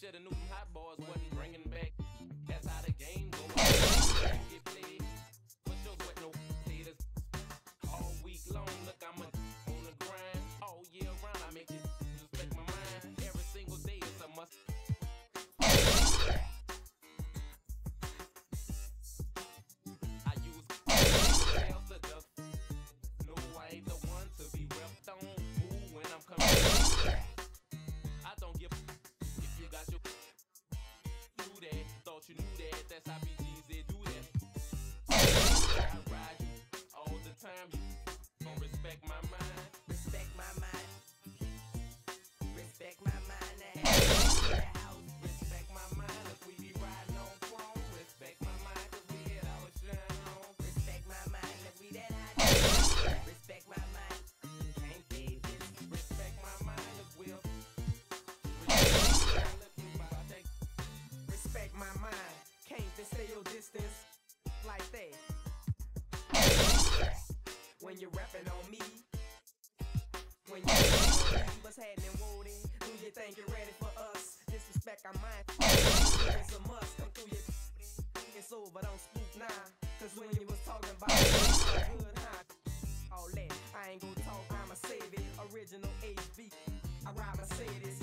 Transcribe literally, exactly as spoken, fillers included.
Shoulda knew them hot boys wasn't bringing back. That's how the game go. Get played. Put your sweat, no haters. All week long, look, I'm a on the grind. All year round, I make it respect my mind. Every single day is a must. I use sales to duck. No, I ain't the one to be repped on. Ooh, when I'm coming. I don't give if you got your do that. Thought you knew that. That's how B Gs they do that. I ride you all the time. You gon' respect my mind. Respect my mind. Respect my mind. Respect my mind if we be riding on chrome. Respect my mind if we get our shine on. Respect my mind if we that hot. Respect my mind. Can't be this. Respect my mind if we'll Respect my mind. Can't just stay your distance like that. When you're rapping on me. When you're rapping on me. What's happening, Woody? Do you think you're ready for us? Disrespect our mind. It's a must. Come through your it's over, don't spook now. Cause when you was talking about good high, all that, I ain't gonna talk, I'ma save it. Original H B, I ride Mercedes.